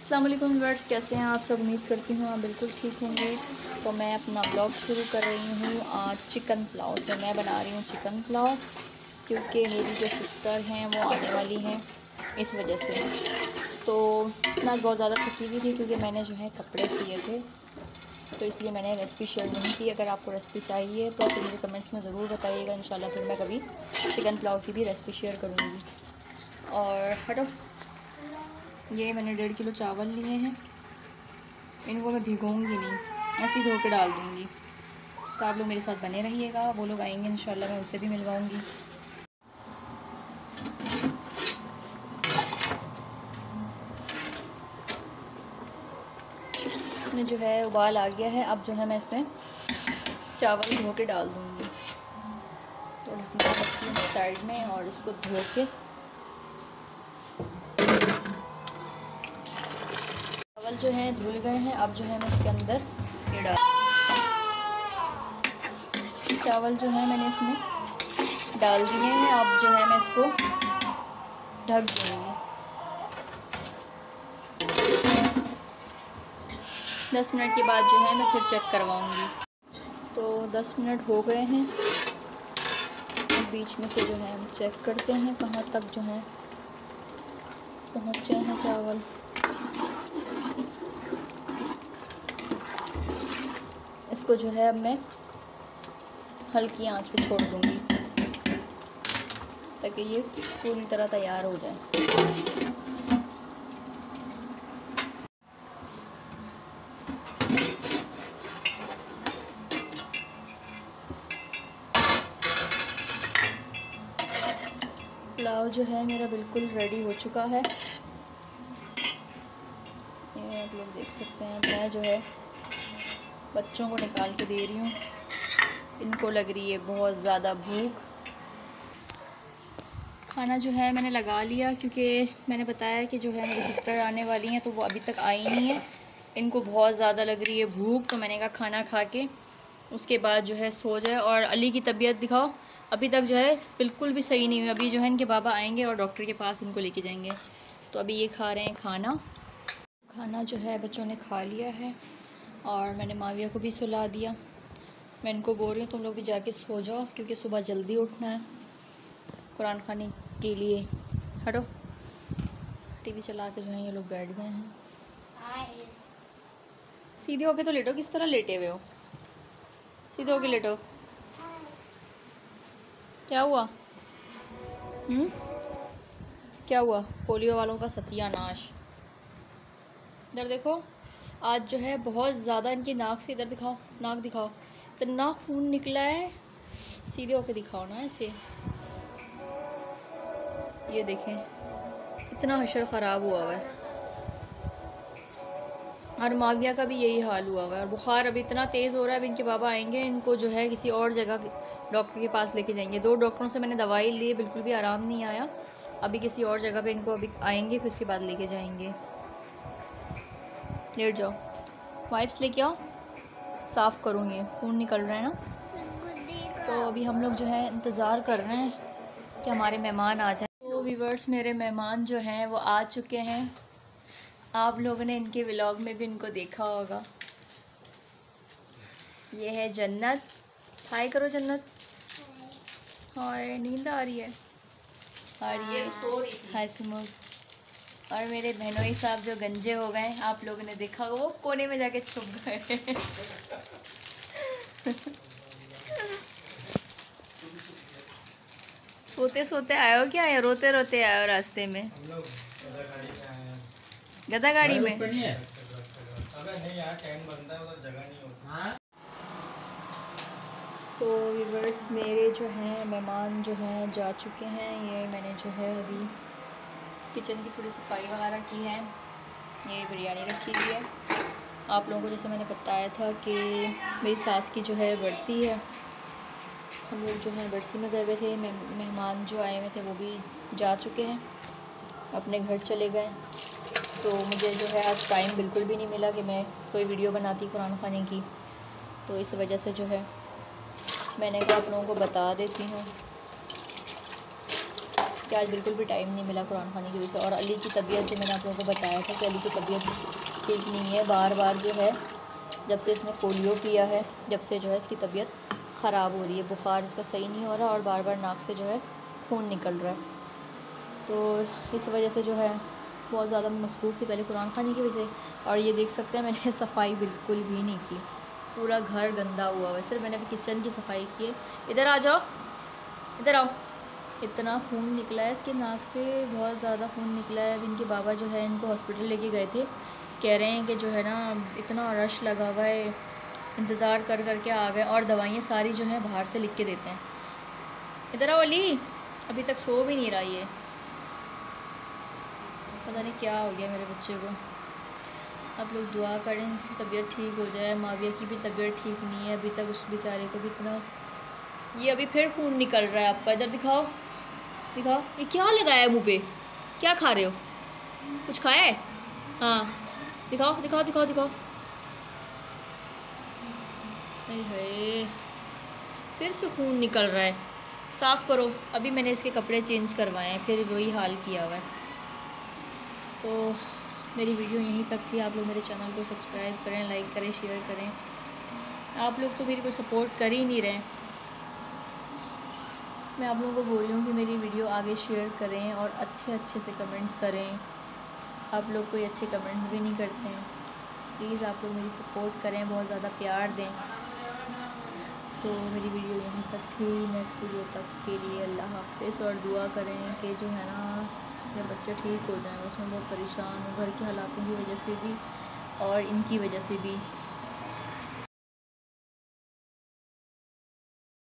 अस्सलाम वालेकुम व्यूअर्स, कैसे हैं आप सब। उम्मीद करती हूँ आप बिल्कुल ठीक होंगे। तो मैं अपना ब्लॉग शुरू कर रही हूँ आज चिकन पुलाव से। मैं बना रही हूँ चिकन पुलाव क्योंकि मेरी जो सिस्टर हैं वो आने वाली हैं, इस वजह से। तो मैं बहुत ज़्यादा थकी हुई थी क्योंकि मैंने जो है कपड़े सिए थे, तो इसलिए मैंने रेसिपी शेयर नहीं की। अगर आपको रेसिपी चाहिए तो आप मुझे कमेंट्स में ज़रूर बताइएगा। इंशाल्लाह फिर मैं कभी चिकन पुलाव की भी रेसिपी शेयर करूँगी। और हटो, ये मैंने 1.5 किलो चावल लिए हैं। इनको मैं भिगोऊंगी नहीं, ऐसे ही धो के डाल दूँगी। तो आप लोग मेरे साथ बने रहिएगा। वो लोग आएंगे इंशाल्लाह, मैं उनसे भी मिलवाऊँगी। इसमें जो है उबाल आ गया है। अब जो है मैं इसमें चावल धो के डाल दूँगी। तो ढकना रखती हूँ साइड में और इसको धो के चावल जो है धुल गए हैं। अब जो है मैं इसके अंदर ये डाल, चावल जो है मैंने इसमें डाल दिए हैं। अब जो है मैं इसको ढक दूँगी। 10 मिनट के बाद जो है मैं फिर चेक करवाऊँगी। तो 10 मिनट हो गए हैं। बीच में से जो है हम चेक करते हैं कहाँ तक जो है पहुँचे हैं चावल। इसको जो है अब मैं हल्की आंच पे छोड़ दूँगी ताकि ये पूरी तरह तैयार हो जाए। पुलाव जो है मेरा बिल्कुल रेडी हो चुका है। ये आप लोग देख सकते हैं। मैं जो है बच्चों को निकाल के दे रही हूँ, इनको लग रही है बहुत ज़्यादा भूख। खाना जो है मैंने लगा लिया क्योंकि मैंने बताया कि जो है मेरी सिस्टर आने वाली हैं, तो वो अभी तक आई नहीं है। इनको बहुत ज़्यादा लग रही है भूख, तो मैंने कहा खाना खा के उसके बाद जो है सो जाए। और अली की तबीयत दिखाओ, अभी तक जो है बिल्कुल भी सही नहीं हुई। अभी जो है इनके बाबा आएंगे और डॉक्टर के पास इनको लेके जाएंगे। तो अभी ये खा रहे हैं खाना जो है बच्चों ने खा लिया है। और मैंने माविया को भी सुला दिया। मैं इनको बोल रही हूँ तुम लोग भी जाके सो जाओ क्योंकि सुबह जल्दी उठना है कुरान खाने के लिए। हटो, टीवी चला के जो है ये लोग बैठ गए हैं। सीधे होके तो लेटो, किस तरह लेटे हुए हो? सीधे होके लेटो। क्या हुआ? क्या हुआ? पोलियो वालों का सत्यानाश। इधर देखो, आज जो है बहुत ज़्यादा इनकी नाक से, इधर दिखाओ, नाक दिखाओ, इतना खून निकला है। सीधे होके दिखाओ ना ऐसे। ये देखें, इतना हशर ख़राब हुआ हुआ है। और माविया का भी यही हाल हुआ हुआ है। और बुखार अभी इतना तेज़ हो रहा है। अभी इनके बाबा आएंगे, इनको जो है किसी और जगह डॉक्टर के पास लेके जाएंगे। 2 डॉक्टरों से मैंने दवाई ली, बिल्कुल भी आराम नहीं आया। अभी किसी और जगह पे इनको अभी आएंगे, फिर उसके बाद लेके जाएंगे। लेट जाओ, वाइप्स लेके आओ, साफ़ करूँ, ये खून निकल रहा है ना। तो अभी हम लोग जो है इंतज़ार कर रहे हैं कि हमारे मेहमान आ जाएं। तो व्यूअर्स, मेरे मेहमान जो हैं वो आ चुके हैं। आप लोगों ने इनके व्लॉग में भी इनको देखा होगा। ये है जन्नत। हाय करो जन्नत। हाय, नींद आ रही है। हाय सुमोद। और मेरे बहनोई साहब जो गंजे हो गए, आप लोगों ने देखा होगा, वो कोने में जाके छुप गए। सोते सोते आए हो क्या, या रोते रोते आए हो रास्ते में? गधा गाड़ी में। तो व्यूअर्स, मेरे जो हैं मेहमान जो हैं जा चुके हैं। ये मैंने जो है अभी किचन की थोड़ी सफाई वगैरह की है। ये बिरयानी रखी हुई है। आप लोगों को जैसे मैंने बताया था कि मेरी सास की जो है बरसी है। हम लोग जो है बरसी में गए हुए थे। मेहमान जो आए हुए थे वो भी जा चुके हैं, अपने घर चले गए। तो मुझे जो है आज टाइम बिल्कुल भी नहीं मिला कि मैं कोई वीडियो बनाती कुरान खाने की। तो इस वजह से जो है मैंने कहा आप लोगों को बता देती हूँ। कि आज बिल्कुल भी टाइम नहीं मिला कुरान खाने की वजह से। और अली की तबीयत जो मैंने आप लोगों को बताया था कि अली की तबीयत ठीक नहीं है, बार बार जो है जब से इसने पोलियो पिया है जब से जो है इसकी तबीयत ख़राब हो रही है, बुखार इसका सही नहीं हो रहा और बार बार नाक से जो है खून निकल रहा है। तो इस वजह से जो है बहुत ज़्यादा मसरूफ़ थी पहले कुरान खाने की वजह से। और ये देख सकते हैं मैंने सफाई बिल्कुल भी नहीं की, पूरा घर गंदा हुआ हुआ है। सिर्फ मैंने अभी किचन की सफाई की है। इधर आ जाओ, इधर आओ। इतना खून निकला है इसके नाक से, बहुत ज़्यादा खून निकला है। अभी इनके बाबा जो है इनको हॉस्पिटल लेके गए थे, कह रहे हैं कि जो है ना इतना रश लगा हुआ है, इंतज़ार कर कर के आ गए और दवाइयाँ सारी जो है बाहर से लिख के देते हैं। इधर आओ अली, अभी तक सो भी नहीं रहा ये, पता नहीं क्या हो गया मेरे बच्चे को। आप लोग दुआ करें इसकी तबीयत ठीक हो जाए। माविया की भी तबीयत ठीक नहीं है अभी तक, उस बेचारे को भी इतना, ये अभी फिर खून निकल रहा है आपका। इधर दिखाओ दिखाओ, ये क्या लगाया है मुँह पे, क्या खा रहे हो, कुछ खाया है? हाँ दिखाओ दिखाओ दिखाओ दिखाओ। अरे फिर से खून निकल रहा है, साफ़ करो। अभी मैंने इसके कपड़े चेंज करवाए हैं, फिर वही हाल किया हुआ है। तो मेरी वीडियो यहीं तक थी। आप लोग मेरे चैनल को सब्सक्राइब करें, लाइक करें, शेयर करें। आप लोग तो मेरी को सपोर्ट कर ही नहीं रहे। मैं आप लोगों को बोल रही हूँ कि मेरी वीडियो आगे शेयर करें और अच्छे अच्छे से कमेंट्स करें। आप लोग कोई अच्छे कमेंट्स भी नहीं करते हैं। प्लीज़ आप लोग मेरी सपोर्ट करें, बहुत ज़्यादा प्यार दें। तो मेरी वीडियो यहीं तक थी। नेक्स्ट वीडियो तक के लिए अल्लाह हाफ़िज़। और दुआ करें कि जो है ना मेरे बच्चे ठीक हो जाएं। बस मैं बहुत परेशान हूँ घर के हालातों की वजह से भी और इनकी वजह से भी।